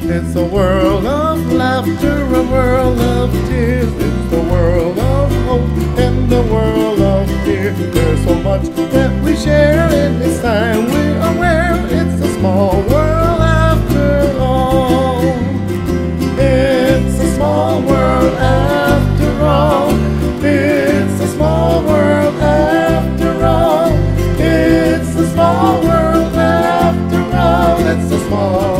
It's a world of laughter, a world of tears. It's the world of hope and the world of fear. There's so much that we share in this time. We're aware it's a small world after all. It's a small world after all. It's a small world after all. It's a small world after all. It's a small